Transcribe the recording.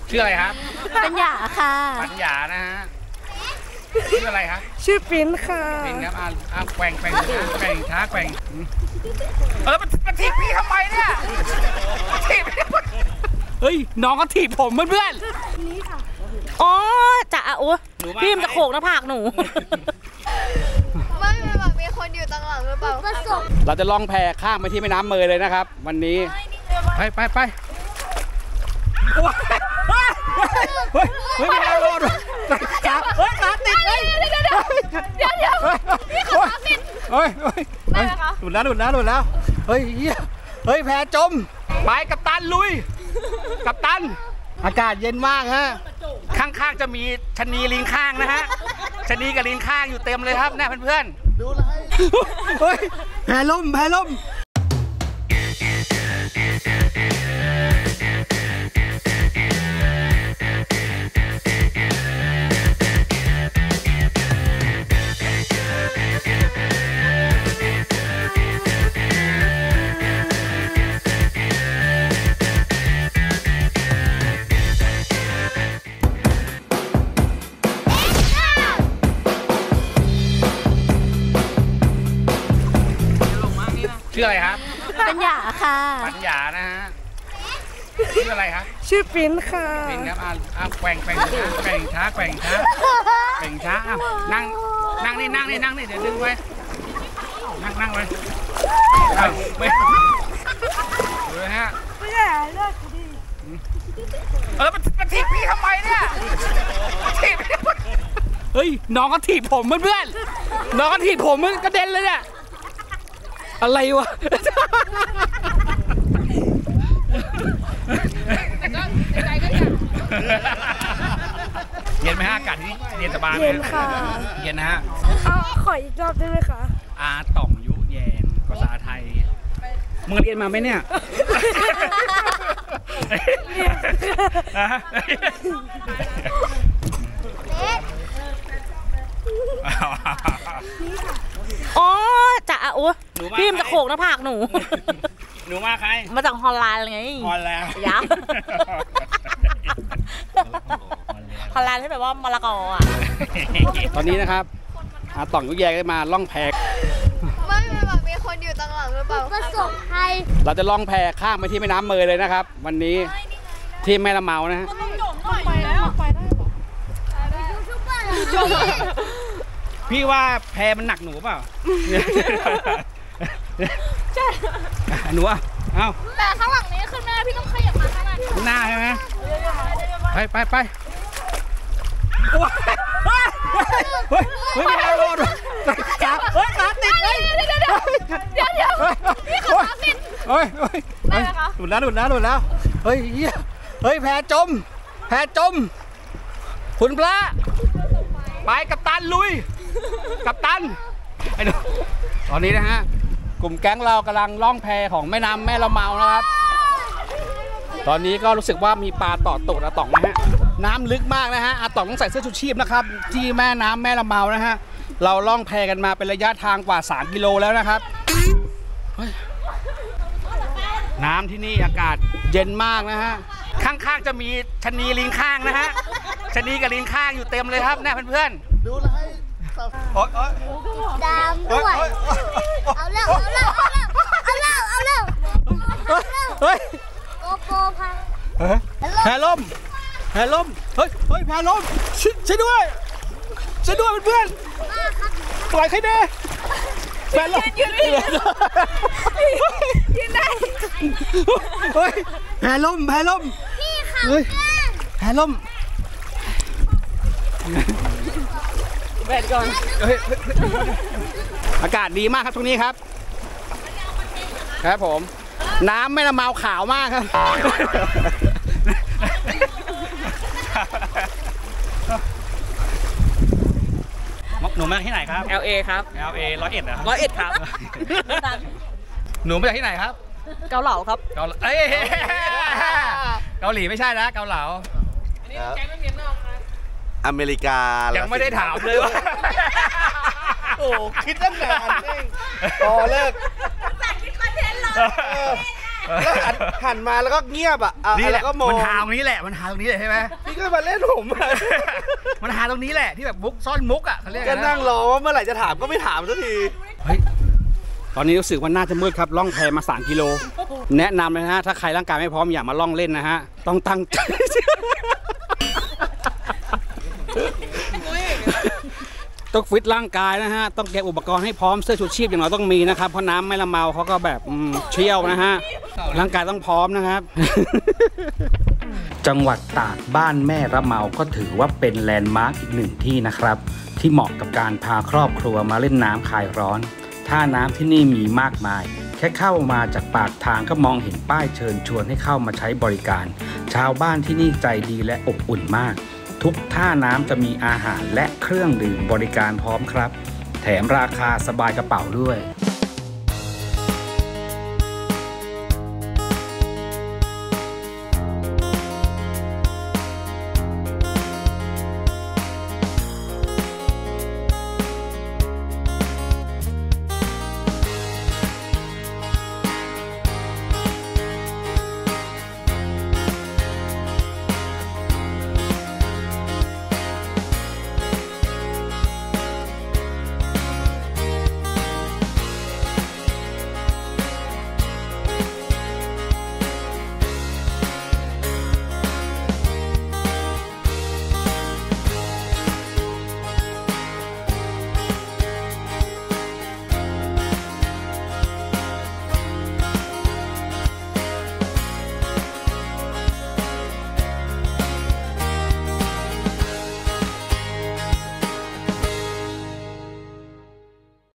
ชื่ออะไรครับปัญญาค่ะปัญญานะฮะชื่ออะไรครับชื่อปิ้นค่ะปิ้นครับแกว่งช้าแกว่งมันถีบพี่ทำไมเนี่ยถีบเฮ้ยน้องก็ถีบผมเพื่อนนี่ค่ะอ๋อจ่าโอ้พี่มันจะโขกหน้าผากหนูไม่แบบมีคนอยู่ตั้งหลังหรือเปล่าเราจะล่องแพข้ามไปที่แม่น้ำเมยเลยนะครับวันนี้ไปเฮ้ยไม่ได้รอดขาติดพี่ขาติดเฮ้ยหลุดแล้วเฮ้ยแพจมไปกัปตันลุยกัปตันอากาศเย็นมากฮะข้างๆจะมีชะนีลิงข้างนะฮะชะนีกับลิงข้างอยู่เต็มเลยครับเนี่ยเพื่อนๆดูเลยเฮ้ยแพล่มชื่ออะไรครับปัญญาค่ะปัญญานะฮะชื่ออะไรครับชื่อปิ้นค่ะปิ้นครับแกว่งช้านั่งนี่เดี๋ยวดึงไว้นั่งไว้ไม่ดูฮะไม่ได้เลิกดิมันถีบพี่ทำไมเนี่ยถีบเฮ้ยน้องก็ถีบผมเพื่อนน้องก็ถีบผมมันกระเด็นเลยเนี่ยอะไรวะเย็นไหมฮะอากาศที่เย็นสบายเย็นค่ะเย็นนะฮะขออีกรอบได้ไหมคะต่องยุแยนภาษาไทยมึงเรียนมาไหมเนี่ยอ๋อจ่าโอ้พี่มันจะโขกหน้าผากหนูมาใครมาจากฮอลแลนด์ไงฮอลแลนด์ยักษ์ฮอลแลนด์ที่แบบว่ามะละกออ่ะตอนนี้นะครับต่องยุแยกได้มาล่องแพไม่แบบมีคนอยู่ตั้งหลังหรือเปล่าประสบภัยเราจะล่องแพข้ามไปที่แม่น้ำเมยเลยนะครับวันนี้ที่แม่ละเมานะฮะไปแล้วไปได้ปะพี่ว่าแพมันหนักหนูเปล่าใช่หนูเอ้าแต่ข้างหลังนี้ขึ้นไม่ได้พี่ต้องขยับมาข้างหน้าหน้าใช่ไหมไปไม่ได้รอดขาติดเดี๋ยวพี่ขาติดหลุดแล้วเฮ้ยแพจมคุณพระไปกัปตันลุยกัปตันไอ้หนูตอนนี้นะฮะกลุ่มแก๊งเรากำลังล่องแพของแม่น้ำแม่ละเมานะครับตอนนี้ก็รู้สึกว่ามีปลาต่อตูดต่องนะฮะน้ำลึกมากนะฮะต่องต้องใส่เสื้อชูชีพนะครับที่แม่น้ำแม่ละเมานะฮะเราล่องแพกันมาเป็นระยะทางกว่า3 กิโลแล้วนะครับน้ำที่นี่อากาศเย็นมากนะฮะข้างๆจะมีชะนีลิงข้างนะฮะชะนีกับลิงข้างอยู่เต็มเลยครับเนี่ยเพื่อนๆดูเลยดำด้วยเอาเร็วเฮ้ยโกโก้พังแพล่มเฮ้ยแพล่มช่วยด้วยเพื่อนปล่อยใครเด้แพล่มยืนได้เฮ้ยแพล่มพี่ค่ะแพล่มแบดก่อนอากาศดีมากครับตรงนี้ครับผมน้ำไม่ละเมาขาวมากครับหนูมาจากที่ไหนครับ LA ครับ LA 101เหรอ 101ครับหนูมาจากที่ไหนครับเกาเหลาครับเกาหลีไม่ใช่นะเกาเหลาอันนี้แกงไม่เมียนนอกนะอเมริกายังไม่ได้ถามเลยว่า โอ้คิดตั้งนานเองพอเลิกสั่งคิดคอนเทนต์เหรอแล้วหันมาแล้วก็เงียบอ่ะนี่แหแล้ละวก็มองมันหาตรงนี้แหละมันหาตรงนี้เลยใช่ไหมพี่ก็มาเล่นผมอะมันหาตรงนี้แหละที่แบบมุกซ่อนมุกอ่ะเขาเรียกก็นะนั่งรอว่าเมื่อไหร่จะถามก็ไม่ถามสักทีเฮ้ยตอนนี้รู้สึกว่าน่าจะมืดครับล่องแพมา3 กิโลแนะนำเลยนะฮะถ้าใครร่างกายไม่พร้อมอย่ามาล่องเล่นนะฮะต้องตั้งใจ ต้องฟิตร่างกายนะฮะต้องเก็บอุปกรณ์ให้พร้อมเสื้อชูชีพอย่างเราต้องมีนะครับเพราะน้ำไม่ละเมาเขาก็แบบเชี่ยวนะฮะร่างกายต้องพร้อมนะครับ จังหวัดตากบ้านแม่ระเมาก็ถือว่าเป็นแลนด์มาร์คอีกหนึ่งที่นะครับที่เหมาะกับการพาครอบครัวมาเล่นน้ำคลายร้อนท่าน้ำที่นี่มีมากมายแค่เข้ามาจากปากทางก็มองเห็นป้ายเชิญชวนให้เข้ามาใช้บริการชาวบ้านที่นี่ใจดีและอบอุ่นมากทุกท่าน้ำจะมีอาหารและเครื่องดื่มบริการพร้อมครับแถมราคาสบายกระเป๋าด้วย